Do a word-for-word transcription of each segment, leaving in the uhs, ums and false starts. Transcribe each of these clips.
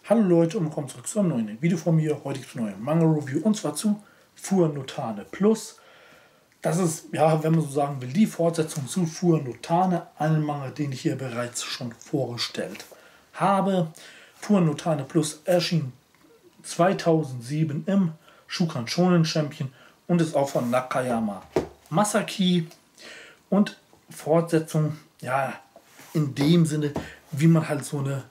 Hallo Leute und willkommen zurück zu einem neuen Video von mir. Heute gibt es eine neue Manga-Review und zwar zu Fuhr no Tane Plus. Das ist, ja, wenn man so sagen will, die Fortsetzung zu Fuhr no Tane, einen Manga, den ich hier bereits schon vorgestellt habe. Fuhr no Tane Plus erschien zweitausendsieben im Shukan Shonen Champion und ist auch von Nakayama Masaki. Und Fortsetzung, ja, in dem Sinne, wie man halt so eine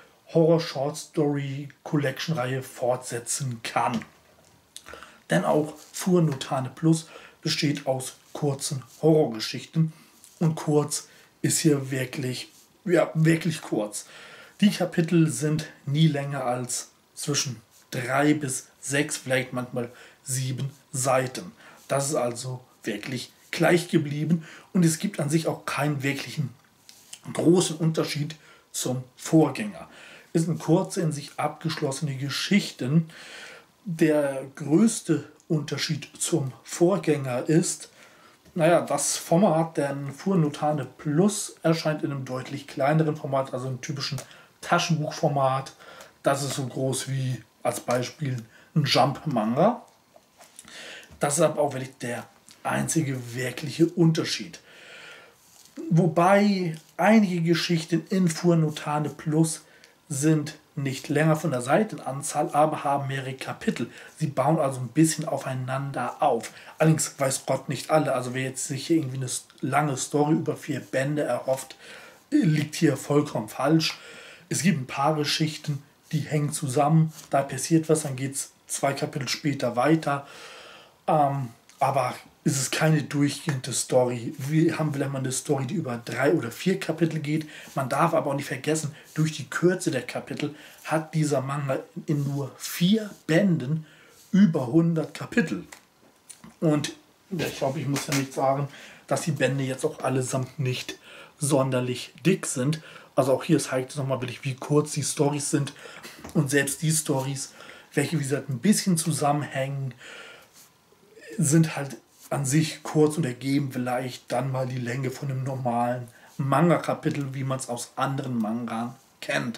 Horror-Short-Story-Collection-Reihe fortsetzen kann. Denn auch Fuhr no Tane Plus besteht aus kurzen Horrorgeschichten. Und kurz ist hier wirklich, ja, wirklich kurz. Die Kapitel sind nie länger als zwischen drei bis sechs, vielleicht manchmal sieben Seiten. Das ist also wirklich gleich geblieben. Und es gibt an sich auch keinen wirklichen großen Unterschied zum Vorgänger. Es sind kurze, in sich abgeschlossene Geschichten. Der größte Unterschied zum Vorgänger ist, naja, das Format, denn Fuhr no Tane Plus erscheint in einem deutlich kleineren Format, also im typischen Taschenbuchformat. Das ist so groß wie als Beispiel ein Jump-Manga. Das ist aber auch wirklich der einzige wirkliche Unterschied. Wobei einige Geschichten in Fuhr no Tane Plus sind nicht länger von der Seitenanzahl, aber haben mehrere Kapitel. Sie bauen also ein bisschen aufeinander auf. Allerdings weiß Gott nicht alle. Also wer jetzt sich hier irgendwie eine lange Story über vier Bände erhofft, liegt hier vollkommen falsch. Es gibt ein paar Geschichten, die hängen zusammen. Da passiert was, dann geht es zwei Kapitel später weiter. Ähm, aber es ist keine durchgehende Story. Wir haben vielleicht mal eine Story, die über drei oder vier Kapitel geht. Man darf aber auch nicht vergessen, durch die Kürze der Kapitel hat dieser Manga in nur vier Bänden über hundert Kapitel. Und ich glaube, ich muss ja nicht sagen, dass die Bände jetzt auch allesamt nicht sonderlich dick sind. Also auch hier zeigt es nochmal wirklich, wie kurz die Storys sind. Und selbst die Storys, welche wie gesagt ein bisschen zusammenhängen, sind halt an sich kurz und ergeben vielleicht dann mal die Länge von einem normalen Manga-Kapitel, wie man es aus anderen Mangas kennt.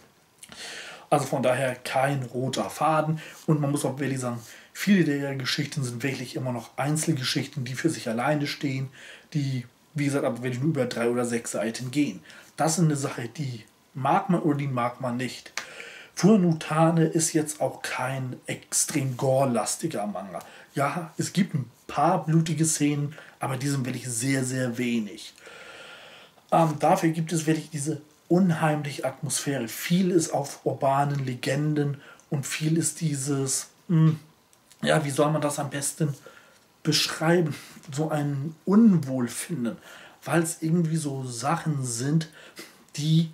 Also von daher kein roter Faden. Und man muss auch wirklich sagen, viele der Geschichten sind wirklich immer noch Einzelgeschichten, die für sich alleine stehen, die, wie gesagt, aber wirklich nur über drei oder sechs Seiten gehen. Das ist eine Sache, die mag man oder die mag man nicht. Fuhr no Tane ist jetzt auch kein extrem gore-lastiger Manga. Ja, es gibt ein paar blutige Szenen, aber die sind wirklich sehr, sehr wenig. Ähm, dafür gibt es wirklich diese unheimliche Atmosphäre. Viel ist auf urbanen Legenden und viel ist dieses, mh, ja, wie soll man das am besten beschreiben? So ein Unwohlfinden, weil es irgendwie so Sachen sind, die,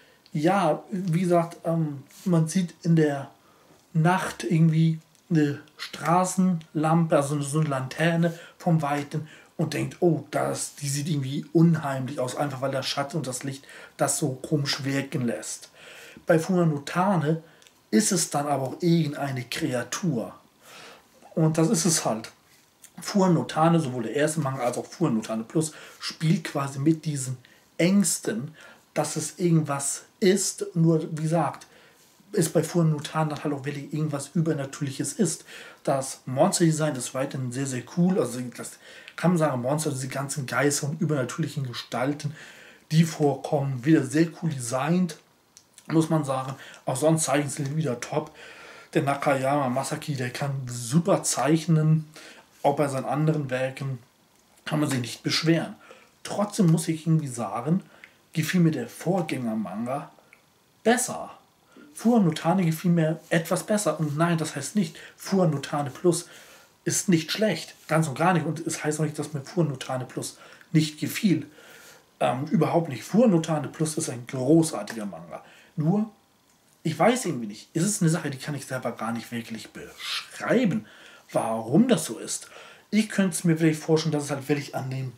ja, wie gesagt, ähm, man sieht in der Nacht irgendwie eine Straßenlampe, also so eine Laterne vom Weiten und denkt, oh, das, die sieht irgendwie unheimlich aus, einfach weil der Schatten und das Licht das so komisch wirken lässt. Bei Fuhr no Tane ist es dann aber auch irgendeine Kreatur. Und das ist es halt. Fuhr no Tane, sowohl der erste Manga als auch Fuhr no Tane Plus, spielt quasi mit diesen Ängsten, dass es irgendwas ist, nur wie gesagt, ist bei Fuhr no Tane dann halt auch wirklich irgendwas Übernatürliches ist. Das Monster-Design ist weiterhin sehr, sehr cool. Also das kann man sagen, Monster, diese ganzen Geister und übernatürlichen Gestalten, die vorkommen, wieder sehr cool designt, muss man sagen. Auch sonst zeichnen sie wieder top. Der Nakayama Masaki, der kann super zeichnen. Auch bei seinen anderen Werken kann man sich nicht beschweren. Trotzdem muss ich irgendwie sagen, gefiel mir der Vorgänger-Manga besser. Fuhr no Tane gefiel mir etwas besser. Und nein, das heißt nicht, Fuhr no Tane Plus ist nicht schlecht. Ganz und gar nicht. Und es heißt auch nicht, dass mir Fuhr no Tane Plus nicht gefiel. Ähm, überhaupt nicht. Fuhr no Tane Plus ist ein großartiger Manga. Nur, ich weiß irgendwie nicht. Es ist eine Sache, die kann ich selber gar nicht wirklich beschreiben, warum das so ist. Ich könnte es mir vielleicht vorstellen, dass es halt wirklich an dem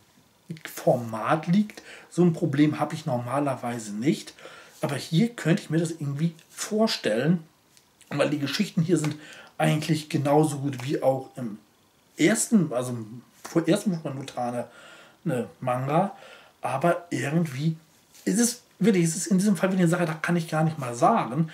Format liegt. So ein Problem habe ich normalerweise nicht. Aber hier könnte ich mir das irgendwie vorstellen, weil die Geschichten hier sind eigentlich genauso gut wie auch im ersten, also im ersten Fuhr no Tane eine Manga. Aber irgendwie ist es wirklich, ist es in diesem Fall wieder eine Sache, da kann ich gar nicht mal sagen.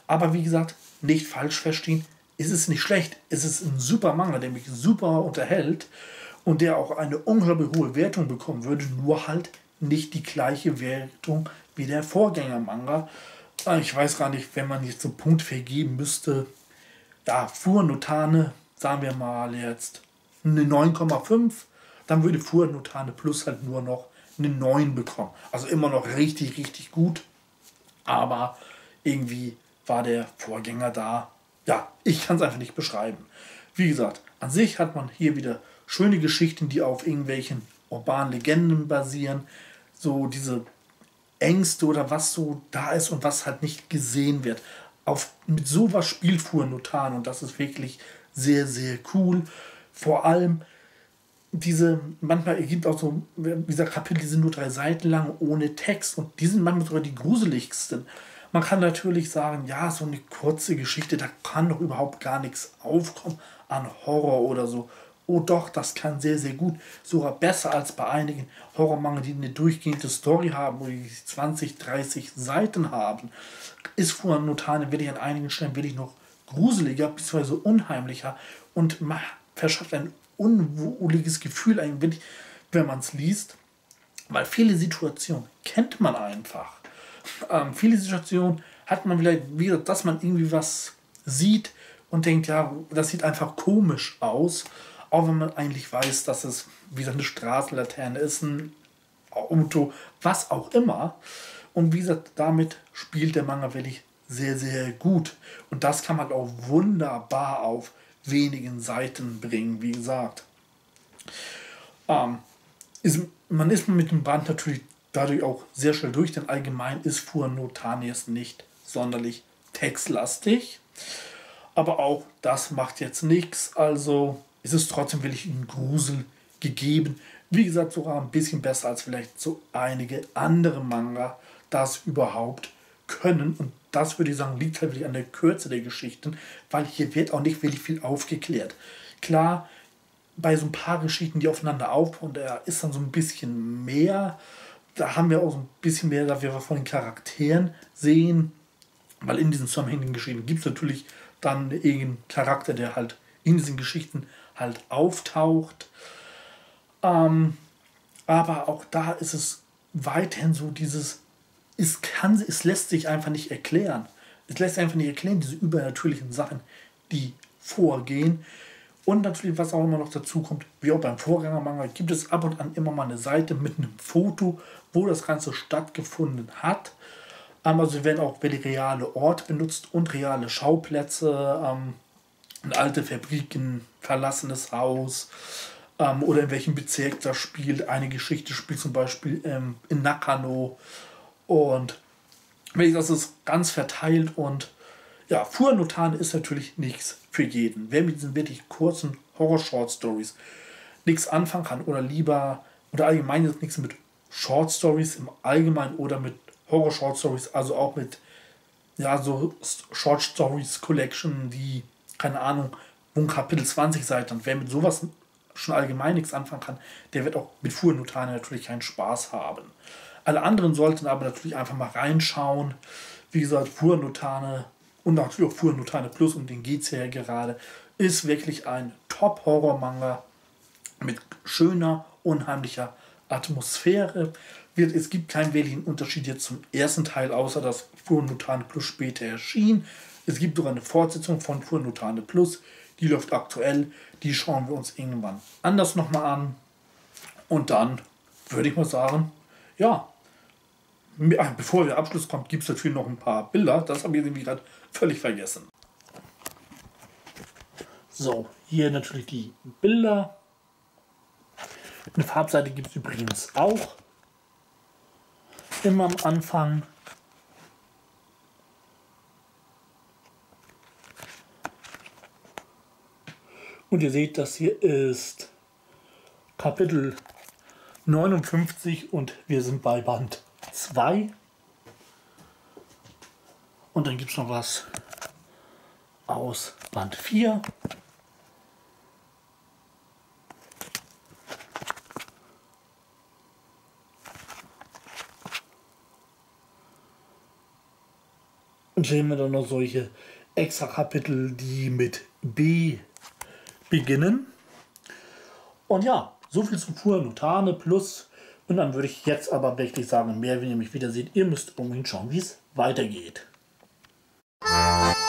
Aber wie gesagt, nicht falsch verstehen, es ist nicht schlecht. Es ist ein super Manga, der mich super unterhält und der auch eine unglaublich hohe Wertung bekommen würde, nur halt nicht die gleiche Wertung wie der Vorgänger-Manga. Ich weiß gar nicht, wenn man jetzt so einen Punkt vergeben müsste. Ja, Fuhr Notane, sagen wir mal jetzt eine neun Komma fünf, dann würde Fuhr Notane Plus halt nur noch eine neun bekommen. Also immer noch richtig, richtig gut. Aber irgendwie war der Vorgänger da. Ja, ich kann es einfach nicht beschreiben. Wie gesagt, an sich hat man hier wieder schöne Geschichten, die auf irgendwelchen urbanen Legenden basieren. So diese Ängste oder was so da ist und was halt nicht gesehen wird. Auf, mit sowas spielt Fuhr Notan und das ist wirklich sehr, sehr cool. Vor allem diese, manchmal gibt auch so, dieser Kapitel, die sind nur drei Seiten lang ohne Text und die sind manchmal sogar die gruseligsten. Man kann natürlich sagen, ja, so eine kurze Geschichte, da kann doch überhaupt gar nichts aufkommen an Horror oder so. Oh doch, das kann sehr, sehr gut. Sogar besser als bei einigen Horrormanga, die eine durchgehende Story haben, wo die zwanzig, dreißig Seiten haben. Ist Fuhr Notane wirklich an einigen Stellen wirklich noch gruseliger, bzw. unheimlicher und verschafft ein unwohliges Gefühl, eigentlich, wenn man es liest. Weil viele Situationen kennt man einfach. Ähm, viele Situationen hat man vielleicht wieder, dass man irgendwie was sieht und denkt, ja, das sieht einfach komisch aus. Auch wenn man eigentlich weiß, dass es wie eine Straßenlaterne ist, ein Auto, was auch immer. Und wie gesagt, damit spielt der Manga wirklich sehr, sehr gut. Und das kann man auch wunderbar auf wenigen Seiten bringen, wie gesagt. Ähm, ist, man ist mit dem Band natürlich dadurch auch sehr schnell durch, denn allgemein ist Fuhr Notane jetzt nicht sonderlich textlastig. Aber auch das macht jetzt nichts, also ist es trotzdem wirklich ein Grusel gegeben. Wie gesagt, sogar ein bisschen besser als vielleicht so einige andere Manga das überhaupt können. Und das würde ich sagen, liegt halt wirklich an der Kürze der Geschichten, weil hier wird auch nicht wirklich viel aufgeklärt. Klar, bei so ein paar Geschichten, die aufeinander aufbauen, da ist dann so ein bisschen mehr. Da haben wir auch so ein bisschen mehr, da wir von den Charakteren sehen, weil in diesen zusammenhängenden Geschichten gibt es natürlich dann irgendeinen Charakter, der halt in diesen Geschichten halt auftaucht. Ähm, aber auch da ist es weiterhin so dieses, es, kann, es lässt sich einfach nicht erklären. Es lässt sich einfach nicht erklären, diese übernatürlichen Sachen, die vorgehen. Und natürlich, was auch immer noch dazu kommt, wie auch beim Vorgängermanga, gibt es ab und an immer mal eine Seite mit einem Foto, wo das Ganze stattgefunden hat. Also werden auch wirklich reale Orte benutzt und reale Schauplätze, ähm, eine alte Fabrik, ein verlassenes Haus ähm, oder in welchem Bezirk das spielt. Eine Geschichte spielt zum Beispiel ähm, in Nakano und das ist ganz verteilt und ja, Fuhr Notane ist natürlich nichts für jeden. Wer mit diesen wirklich kurzen Horror-Short-Stories nichts anfangen kann oder lieber oder allgemein jetzt nichts mit Short-Stories im Allgemeinen oder mit Horror-Short-Stories, also auch mit ja, so Short-Stories-Collection, die, keine Ahnung, wo ein Kapitel zwanzig Seiten und wer mit sowas schon allgemein nichts anfangen kann, der wird auch mit Fuhr Notane natürlich keinen Spaß haben. Alle anderen sollten aber natürlich einfach mal reinschauen. Wie gesagt, Fuhr Notane und natürlich auch Fuhr Notane Plus, um den geht es ja gerade, ist wirklich ein Top-Horror-Manga mit schöner, unheimlicher Atmosphäre. Es gibt keinen wesentlichen Unterschied jetzt zum ersten Teil, außer dass Fuhr Notane Plus später erschien. Es gibt sogar eine Fortsetzung von Fuhr Notane Plus, die läuft aktuell, die schauen wir uns irgendwann anders nochmal an. Und dann würde ich mal sagen, ja, bevor der Abschluss kommt, gibt es natürlich noch ein paar Bilder. Das habe ich irgendwie gerade völlig vergessen. So, hier natürlich die Bilder. Eine Farbseite gibt es übrigens auch. Immer am Anfang. Und ihr seht, das hier ist Kapitel neunundfünfzig und wir sind bei Band zwei. Und dann gibt es noch was aus Band vier. Und hier haben wir dann noch solche extra Kapitel, die mit B beginnen. Und ja, so viel zu Fur Notane Plus. Und dann würde ich jetzt aber wirklich sagen, mehr, wenn ihr mich wieder seht, ihr müsst unbedingt schauen, wie es weitergeht.